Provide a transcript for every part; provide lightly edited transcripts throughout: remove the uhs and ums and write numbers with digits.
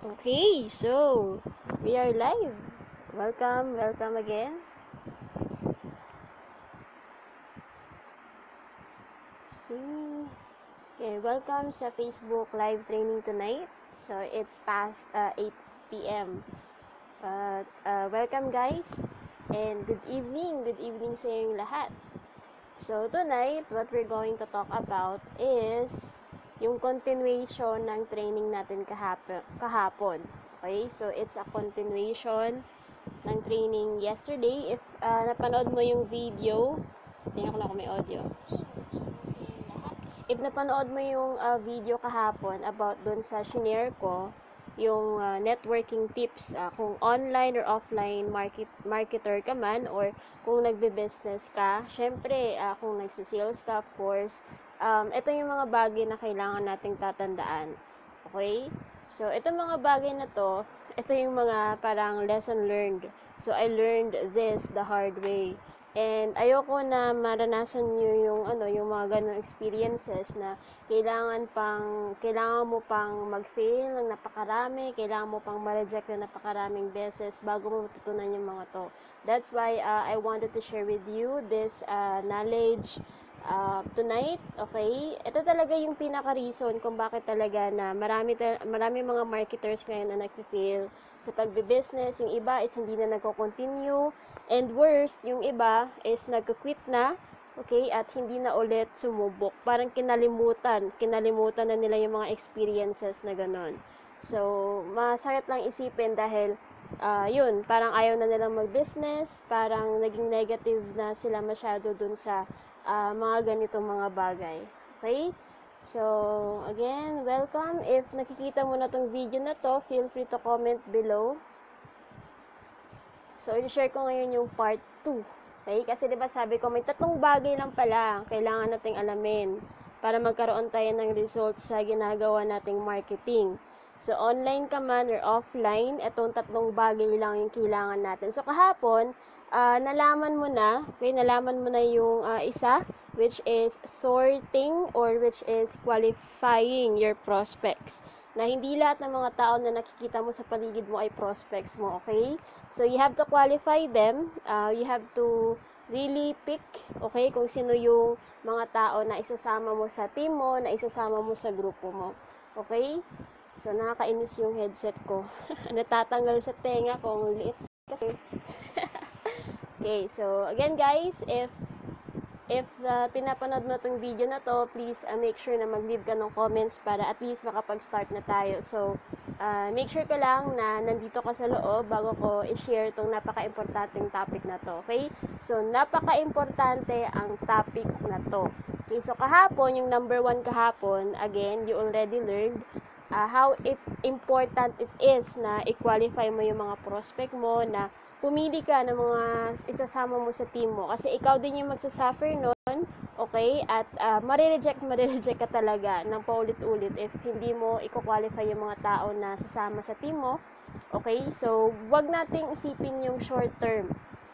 Okay, so we are live. Welcome again. See, okay, welcome sa Facebook live training tonight. So it's past 8 p.m. But welcome guys, and good evening sa inyong lahat. So tonight, what we're going to talk about is yung continuation ng training natin kahapon. Okay, so it's a continuation ng training yesterday. If napanood mo yung video, tingnan ko lang kung may audio. If napanood mo yung video kahapon about dun sa shinare ko, yung networking tips, kung online or offline marketer ka man, or kung nagbe-business ka, syempre, kung nagsisales ka, of course, ito yung mga bagay na kailangan nating tatandaan. Okay? So, itong mga bagay na to, ito yung mga parang lesson learned. So, I learned this the hard way. And ayoko na maranasan niyo yung mga ganung experiences na kailangan mo pang mag-fail ng napakarami, kailangan mo pang ma-reject ng napakaraming beses bago mo matutunan yung mga to. That's why I wanted to share with you this knowledge tonight. Okay? Ito talaga yung pinaka-reason kung bakit talaga na marami mga marketers ngayon na nag-fail sa pagbe-business. Yung iba is hindi na nagko-continue. And worst, yung iba is nagko-quit na, okay, at hindi na ulit sumubok. Parang kinalimutan na nila yung mga experiences na ganon. So, masakit lang isipin dahil, yun, parang ayaw na nilang mag-business, parang naging negative na sila masyado dun sa mga ganitong mga bagay. Okay? So, again, welcome. If nakikita mo na tong video na to, feel free to comment below. So, i-share ko ngayon yung part 2. Okay? Kasi diba sabi ko, may 3 bagay lang pala kailangan nating alamin para magkaroon tayo ng results sa ginagawa nating marketing. So, online ka man or offline, itong 3 bagay lang yung kailangan natin. So, kahapon, nalaman mo na yung isa, which is sorting or which is qualifying your prospects. Na hindi lahat ng mga tao na nakikita mo sa paligid mo ay prospects mo, okay? So, you have to qualify them. You have to really pick, okay, kung sino yung mga tao na isasama mo sa team mo, na isasama mo sa grupo mo. Okay? So, nakakainis yung headset ko. Natatanggal sa tenga ko. Ang liit kasi. Okay, so, again guys, if pinapanood mo itong video na to, please make sure na mag-leave ka ng comments para at least makapag-start na tayo. So, make sure ko lang na nandito ka sa loob bago ko i-share itong napaka-importanteng topic na to. Okay? So, napaka-importante ang topic na to. Okay, so kahapon, yung number 1 kahapon, again, you already learned how important it is na i-qualify mo yung mga prospect mo, na pumili ka ng mga isasama mo sa team mo. Kasi ikaw din yung magsasuffer nun, okay? At marireject ka talaga ng paulit-ulit if hindi mo i-qualify yung mga tao na sasama sa team mo. Okay? So, wag nating isipin yung short term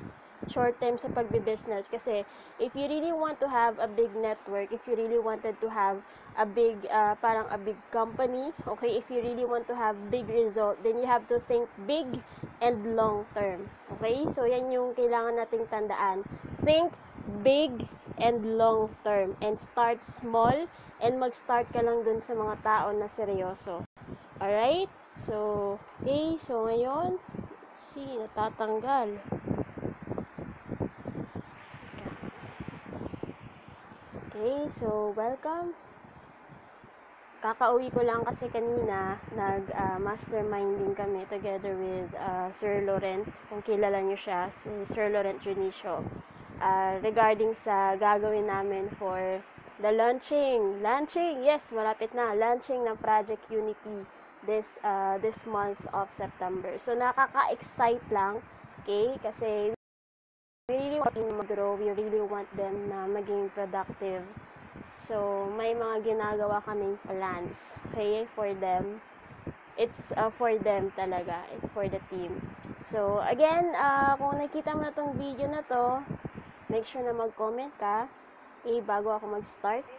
sa pagbe-business, kasi if you really want to have a big network, if you really wanted to have a big parang a big company, okay, if you really want to have big result, then you have to think big and long term. Okay, so yan yung kailangan nating tandaan. Think big and long term, and start small, and mag-start ka lang dun sa mga tao na seryoso. Alright, so okay, so ngayon natatanggal. Okay, so welcome. Kakauwi ko lang kasi kanina, nag-masterminding kami together with Sir Laurent, kung kilala niyo siya, si Sir Laurent Junicio, regarding sa gagawin namin for the launching, yes, malapit na, launching ng Project Unity this month of September. So, nakaka-excite lang, okay, kasi we really want them to grow, we really want them na maging productive. So, may mga ginagawa kaming plans, okay, for them. It's for them talaga. It's for the team. So, again, kung nakita mo na tong video na to, make sure na mag-comment ka, okay, bago ako mag-start.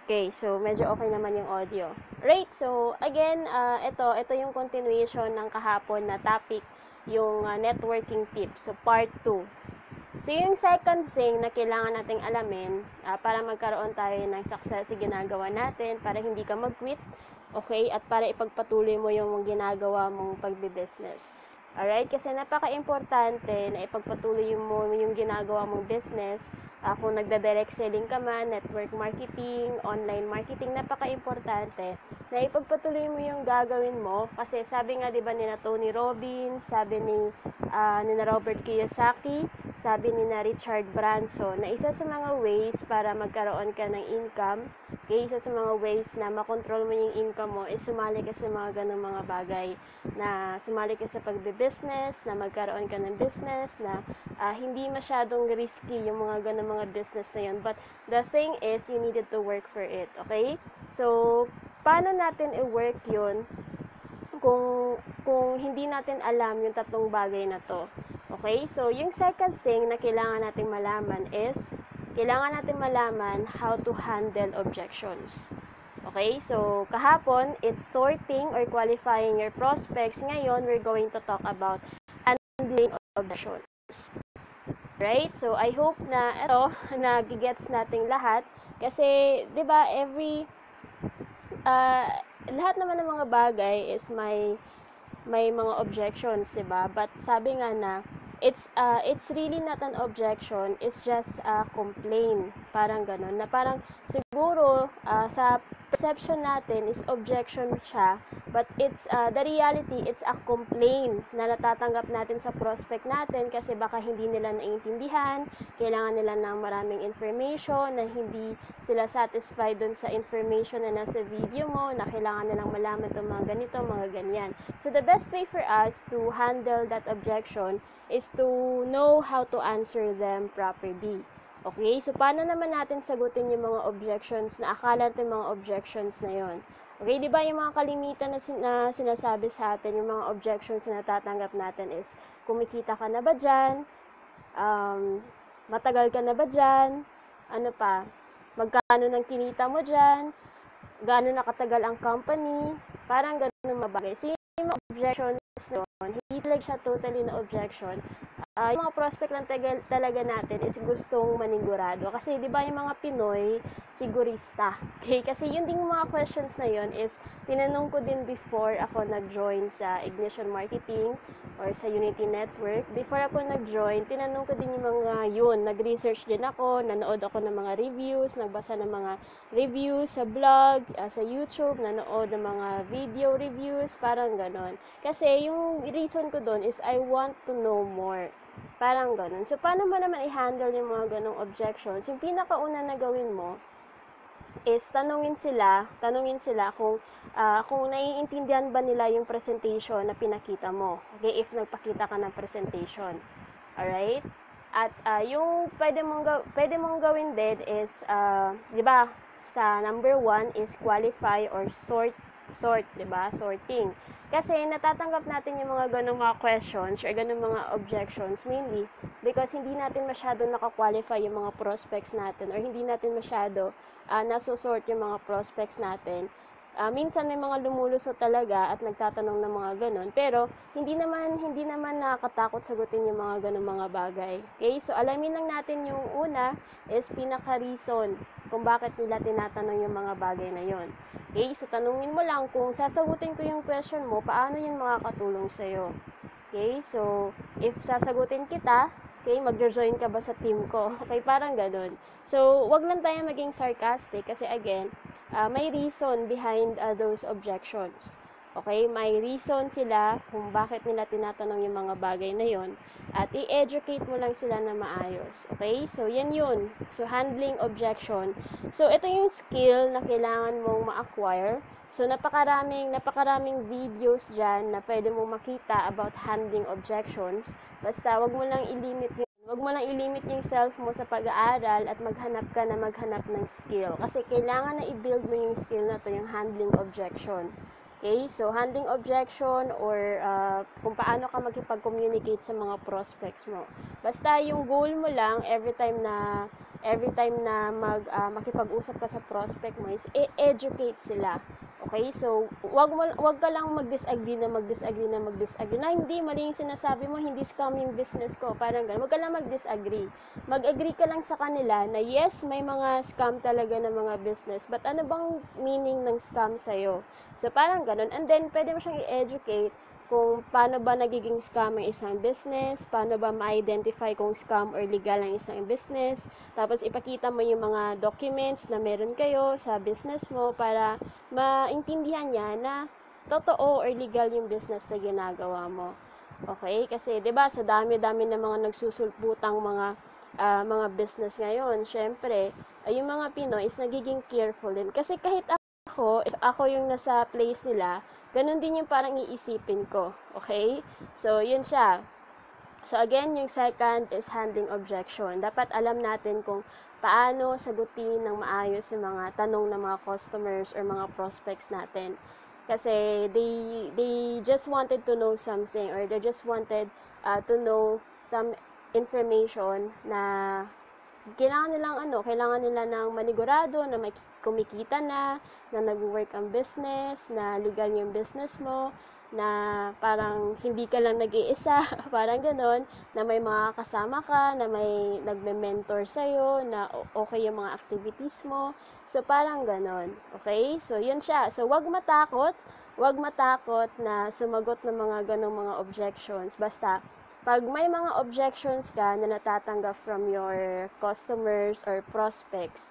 Okay, so medyo okay naman yung audio. Right, so again, ito yung continuation ng kahapon na topic, yung networking tips. So part 2. So yung second thing na kailangan nating alamin para magkaroon tayo ng success sa ginagawa natin, para hindi ka mag-quit, okay, at para ipagpatuloy mo yung ginagawa mong pagbe-business. Alright? Kasi napaka-importante na ipagpatuloy mo yung ginagawa mong business. Kung nagda-direct selling ka man, network marketing, online marketing, napaka-importante na ipagpatuloy mo yung gagawin mo. Kasi sabi nga, di ba, ni Tony Robbins, sabi ni Robert Kiyosaki, sabi ni Richard Branson, na isa sa mga ways para magkaroon ka ng income, okay, isa sa mga ways na makontrol mo yung income mo is sumali ka sa mga ganong mga bagay, na sumali ka sa pagbe-business, na magkaroon ka ng business, na hindi masyadong risky yung mga ganong mga business na yun. But the thing is, you needed to work for it, okay? So, paano natin i-work yun kung hindi natin alam yung tatlong bagay na to? Okay? So, yung second thing na kailangan nating malaman is, kailangan natin malaman how to handle objections. Okay? So, kahapon, it's sorting or qualifying your prospects. Ngayon, we're going to talk about handling objections. Right? So, I hope na ito, nagigets nating lahat. Kasi, di ba, lahat naman ng mga bagay is may mga objections, di ba? But sabi nga na, it's really not an objection, it's just a complaint. Parang ganun. Na parang siguro sa perception natin is objection siya, but it's the reality, it's a complaint na natatanggap natin sa prospect natin kasi baka hindi nila naiintindihan, kailangan nila ng maraming information, na hindi sila satisfied dun sa information na nasa video mo, na kailangan nilang malaman itong mga ganito, mga ganyan. So the best way for us to handle that objection is to know how to answer them properly. Okay? So, paano naman natin sagutin yung mga objections na akala natin mga objections na yon? Okay, di ba yung mga kalimitan na sinasabi sa atin, yung mga objections na natatanggap natin is, kumikita ka na ba dyan? Matagal ka na ba dyan? Ano pa? Magkano ng kinita mo dyan? Gaano nakatagal ang company? Parang ganun mabagay. So, yung mga objections nun, hindi talaga siya totally na objection. Yung mga prospect lang talaga natin is gustong manigurado. Kasi, di ba, yung mga Pinoy, sigurista. Okay? Kasi yun din yung mga questions na yun is, tinanong ko din before ako nag-join sa Ignition Marketing or sa Unity Network. Before ako nag-join, tinanong ko din yung mga yun. Nag-research din ako, nanood ako ng mga reviews, nagbasa ng mga reviews sa blog, sa YouTube, nanood ng mga video reviews, parang ganon. Kasi yung reason ko doon is I want to know more. Parang ganun. So, paano mo naman i-handle yung mga ganong objections? Yung pinakauna na gawin mo is tanungin sila kung naiintindihan ba nila yung presentation na pinakita mo. Okay, if nagpakita ka ng presentation. Alright? At yung pwede mong gawin din is, di ba, sa number 1 is qualify or sort, di ba? Sorting. Kasi natatanggap natin yung mga ganung mga questions or ganung mga objections mainly because hindi natin masyado naka-qualify yung mga prospects natin or hindi natin masyado nasosort yung mga prospects natin. Minsan may mga lumulusot talaga at nagtatanong ng mga ganun, pero hindi naman nakakatakot sagutin yung mga ganung mga bagay. Okay? So alamin lang natin yung una is pinaka-reason kung bakit nila tinatanong yung mga bagay na yon. Okay? So tanungin mo lang kung sasagutin ko yung question mo, paano yun makakatulong sa'yo. Okay? So if sasagutin kita, okay, mag-join ka ba sa team ko? Okay, parang ganun. So, wag lang tayo maging sarcastic kasi again, may reason behind those objections. Okay, may reason sila kung bakit nila tinatanong yung mga bagay na yon at i-educate mo lang sila na maayos. Okay, so yan yun. So, handling objection. So, ito yung skill na kailangan mong ma-acquire. So, napakaraming videos dyan na pwede mong makita about handling objections. Basta, wag mo lang i-limit yung self mo sa pag-aaral at maghanap ng skill. Kasi kailangan na i-build mo yung skill na to, yung handling objection. Okay? So, handling objection or kung paano ka makipag-communicate sa mga prospects mo. Basta yung goal mo lang, every time every time na makipag-usap ka sa prospect mo is educate sila. Okay? So, wag ka lang mag-disagree na hindi, mali yung sinasabi mo, hindi scam yung business ko. Parang ganun. Wag ka lang mag-disagree. Mag-agree ka lang sa kanila na yes, may mga scam talaga ng mga business. But ano bang meaning ng scam sa'yo? So, parang ganun. And then, pwede mo siyang i-educate kung paano ba nagiging scam ang isang business, paano ba ma-identify kung scam or legal ang isang business, tapos ipakita mo yung mga documents na meron kayo sa business mo para maintindihan niya na totoo or legal yung business na ginagawa mo. Okay? Kasi 'di ba sa dami-dami ng mga nagsusulputang mga business ngayon, syempre, yung mga Pinoy is nagiging careful din. Kasi kahit if ako yung nasa place nila, ganun din yung parang iisipin ko. Okay? So, yun siya. So, again, yung second is handling objection. Dapat alam natin kung paano sagutin ng maayos yung mga tanong ng mga customers or mga prospects natin. Kasi they just wanted to know something or they just wanted to know some information na kailangan nila ng manigurado na may kumikita na nag-work ang business, na legal yung business mo, na parang hindi ka lang nag-iisa, parang ganon, na may mga kasama ka, na may nagme-mentor sa'yo, na okay yung mga activities mo. So, parang ganon. Okay? So, yun siya. So, wag matakot na sumagot ng mga ganong mga objections. Basta, pag may mga objections ka na natatanggap from your customers or prospects,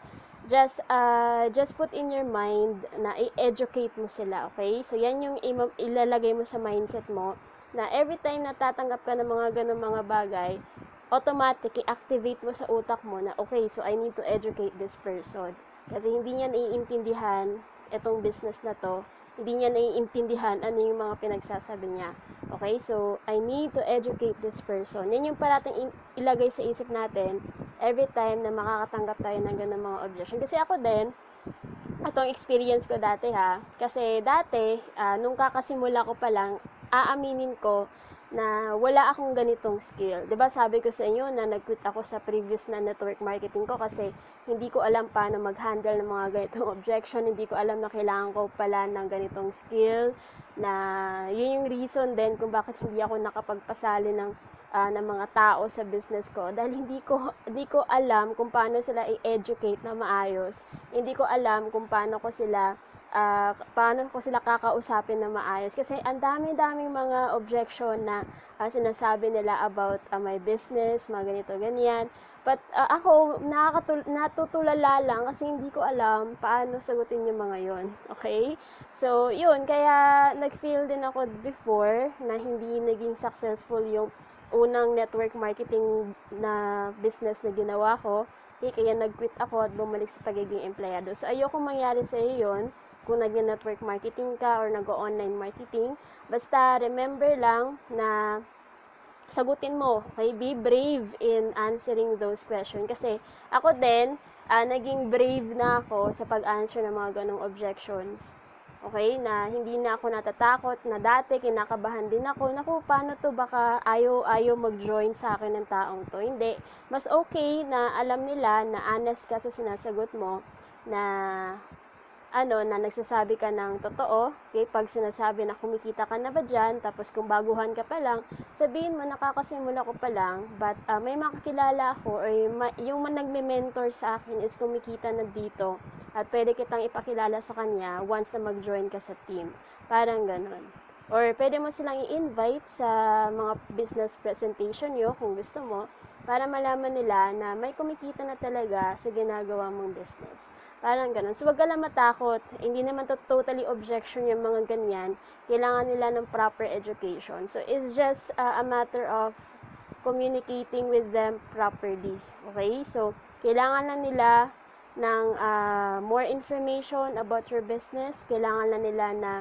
just put in your mind na i-educate mo sila, okay? So, yan yung ilalagay mo sa mindset mo na every time natatanggap ka ng mga ganong mga bagay, automatic, i-activate mo sa utak mo na, okay, so I need to educate this person. Kasi hindi niya naiintindihan itong business na to, hindi niya naiintindihan ano yung mga pinagsasabi niya. Okay, so I need to educate this person. Yan yung parating ilagay sa isip natin every time na makakatanggap tayo ng ganung mga objection. Kasi ako din, itong experience ko dati kasi dati, nung kakasimula ko pa lang, aaminin ko na wala akong ganitong skill. 'Di ba sabi ko sa inyo na nag-quit ako sa previous na network marketing ko kasi hindi ko alam paano mag-handle ng mga ganitong objection, hindi ko alam na kailangan ko pala ng ganitong skill, na yun yung reason din kung bakit hindi ako nakapagpasali ng mga tao sa business ko dahil hindi ko alam kung paano sila i-educate na maayos. Hindi ko alam kung paano ko sila kakausapin na maayos kasi ang dami-daming mga objection na sinasabi nila about my business, mga ganito ganyan. But ako natutulala lang kasi hindi ko alam paano sagutin yung mga yon. Okay? So, yun, kaya nag-feel din ako before na hindi naging successful yung unang network marketing na business na ginawa ko. Kaya nag-quit ako at bumalik sa pagiging empleyado. So, ayoko mangyari sa iyo yun kung nag-network marketing ka or nag-online marketing. Basta, remember lang na sagutin mo. Okay? Be brave in answering those questions. Kasi, ako din, naging brave na ako sa pag-answer ng mga ganong objections. Okay, na hindi na ako natatakot, na dati kinakabahan din ako, naku, paano to, baka ayaw mag-join sa akin ng taong to. Hindi, mas okay na alam nila na honest ka sa sinasagot mo, na na nagsasabi ka ng totoo, okay, pag sinasabi na kumikita ka na ba dyan, tapos kung baguhan ka pa lang, sabihin mo, nakakasimula ko pa lang, but may makakilala ako, or yung nagme-mentor sa akin is kumikita na dito, at pwede kitang ipakilala sa kanya once na mag-join ka sa team. Parang ganon. Or pwede mo silang i-invite sa mga business presentation nyo kung gusto mo, para malaman nila na may kumikita na talaga sa ginagawa mong business. Parang ganun. So, wag ka lang matakot. Hindi naman totally objection yung mga ganyan. Kailangan nila ng proper education. So, it's just a matter of communicating with them properly. Okay? So, kailangan lang nila ng more information about your business. Kailangan lang nila na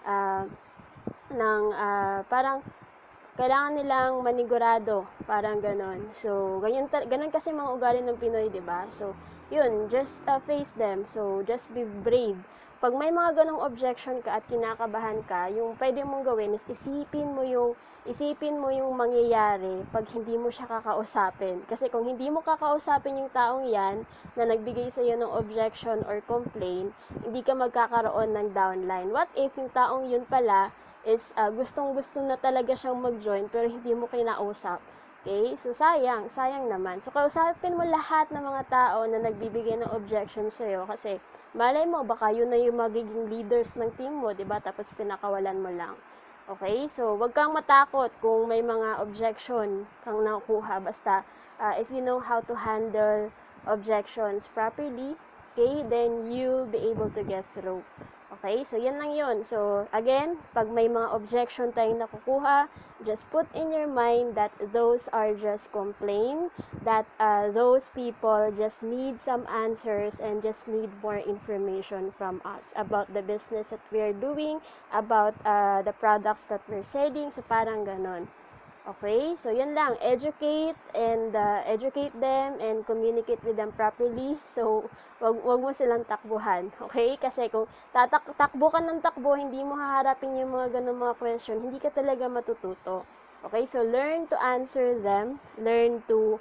parang kailangan nilang manigurado, parang ganon. So, ganun kasi mga ugali ng Pinoy, 'di ba? So, yun, just face them. So, just be brave. Pag may mga ganong objection ka at kinakabahan ka, yung pwede mong gawin is isipin mo yung mangyayari pag hindi mo siya kakausapin. Kasi kung hindi mo kakausapin yung taong yan na nagbigay sa iyo ng objection or complaint, hindi ka magkakaroon ng downline. What if yung taong yun pala is gustong-gusto na talaga siyang mag-join pero hindi mo kinausap? Okay? So, sayang naman. So, kausapin mo lahat ng mga tao na nagbibigay ng objection sa'yo kasi malay mo, baka yun na yung magiging leaders ng team mo, diba? Tapos pinakawalan mo lang. Okay? So, wag kang matakot kung may mga objection kang nakukuha. Basta, if you know how to handle objections properly, okay, then you'll be able to get through. Okay? So, yan lang yun. So, again, pag may mga objection tayong nakukuha, just put in your mind that those are just complaints, that those people just need some answers and just need more information from us about the business that we are doing, about the products that we're selling. So, parang ganon. Okay, so yan lang, educate them and communicate with them properly. So, wag mo silang takbuhan, okay? Kasi kung takbo ka ng takbo, hindi mo haharapin yung mga ganung mga question, hindi ka talaga matututo. Okay, so learn to answer them, learn to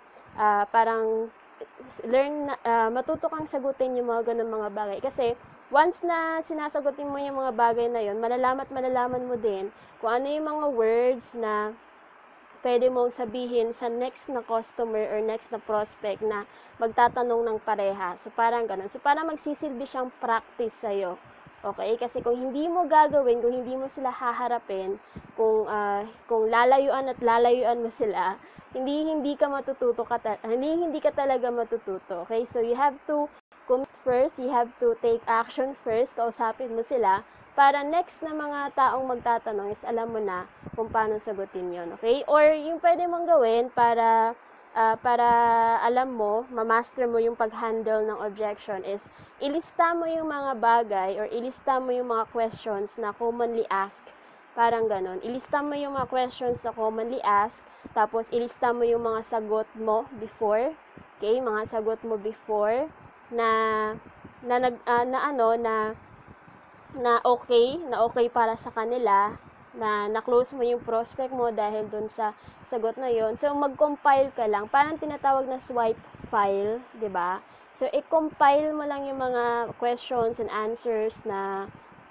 matuto kang sagutin yung mga ganung mga bagay. Kasi once na sinasagutin mo yung mga bagay na yon, malalaman mo din kung ano yung mga words na pwede mong sabihin sa next na customer or next na prospect na magtatanong ng pareha. So, parang ganun. So, parang magsisilbi siyang practice sa'yo. Okay? Kasi kung hindi mo gagawin, kung hindi mo sila haharapin, kung lalayuan mo sila, hindi ka matututo hindi ka talaga matututo. Okay? So, you have to commit first, you have to take action first, kausapin mo sila, para next na mga taong magtatanong is alam mo na kung paano sagutin yon, okay? Or yung pwede mong gawin para alam mo, ma-master mo yung pag-handle ng objection is ilista mo yung mga bagay or ilista mo yung mga questions na commonly asked. Parang ganon. Ilista mo yung mga questions na commonly asked, tapos ilista mo yung mga sagot mo before, okay? Mga sagot mo before na okay para sa kanila, na na-close mo yung prospect mo dahil dun sa sagot na yon. So, mag-compile ka lang. Parang tinatawag na swipe file, di ba? So, i-compile mo lang yung mga questions and answers na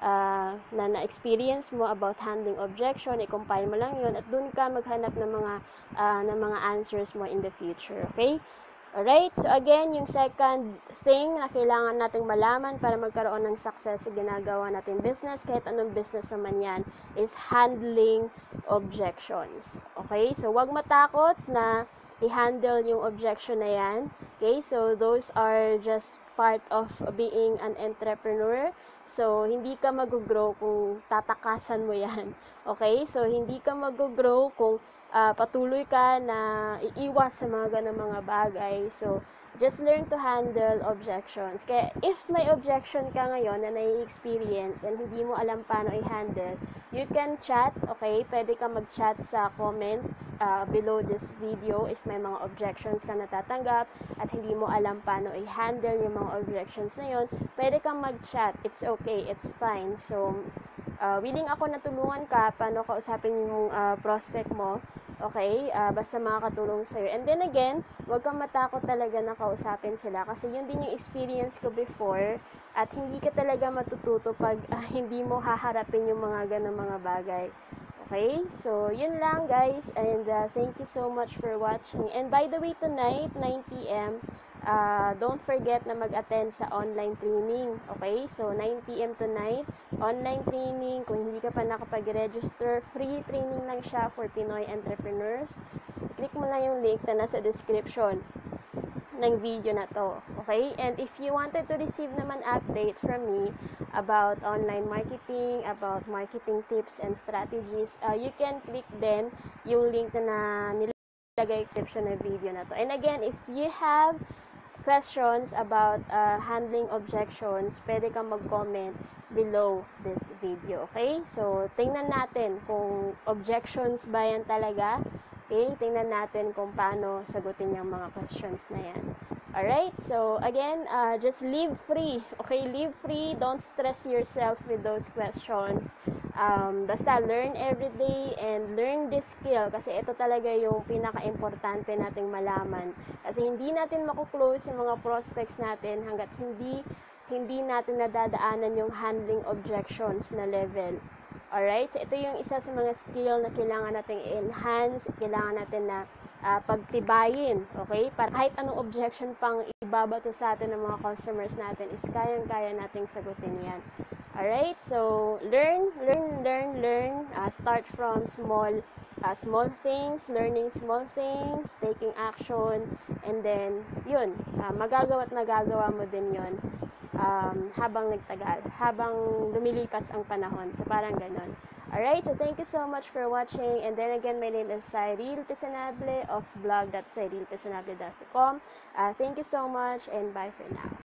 na-experience mo about handling objection. I-compile mo lang yun at dun ka maghanap ng mga answers mo in the future. Okay? Alright, so again, yung second thing na kailangan nating malaman para magkaroon ng success sa ginagawa nating business, kahit anong business pa man yan, is handling objections. Okay, so wag matakot na i-handle yung objection na yan. Okay, so those are just part of being an entrepreneur. So, hindi ka mag-grow kung tatakasan mo yan. Okay, so hindi ka mag-grow kung patuloy ka na iiwas sa mga ganang mga bagay. So, just learn to handle objections. Kaya, if may objection ka ngayon na nai-experience and hindi mo alam paano i-handle, you can chat, okay? Pwede ka mag-chat sa comment below this video if may mga objections ka natatanggap at hindi mo alam paano i-handle yung mga objections na yun. Pwede kang mag-chat. It's okay. It's fine. So, willing ako na tulungan ka paano kausapin yung prospect mo. Okay? Basta makakatulong sa'yo. And then again, huwag kang matakot talaga na kausapin sila kasi yun din yung experience ko before at hindi ka talaga matututo pag hindi mo haharapin yung mga ganang mga bagay. Okay? So, yun lang guys and thank you so much for watching. And by the way, tonight, 9 p.m., don't forget na mag-attend sa online training. Okay? So, 9 p.m. tonight, online training. Kung hindi ka pa nakapag-register, free training lang siya for Pinoy entrepreneurs. Click mo lang yung link na nasa description ng video na to. Okay? And if you wanted to receive naman update from me about online marketing, about marketing tips and strategies, you can click then yung link na nilagay description ng video na to. And again, if you have questions about handling objections, pwede kang mag-comment below this video. Okay? So, tingnan natin kung objections ba yan talaga. Okay? Tingnan natin kung paano sagutin yung mga questions na yan. Alright, so again, just live free. Okay, live free. Don't stress yourself with those questions. Basta learn every day and learn this skill kasi ito talaga yung pinaka-importante nating malaman. Kasi hindi natin makuklose yung mga prospects natin hanggat hindi natin nadadaanan yung handling objections na level. Alright, so ito yung isa sa mga skill na kailangan nating i-enhance, kailangan natin na pagtibayin, okay? Para kahit anong objection pang ibabato sa atin ng mga customers natin is kayang-kaya nating sagutin yan. Alright, so learn. Start from small things, learning small things, taking action, and then yun, magagawa mo din yun habang nagtagal, habang lumilipas ang panahon. So parang ganon. Alright, so thank you so much for watching. And then again, my name is Cyril Pesanable of blog.cyrilpesanable.com. Thank you so much and bye for now.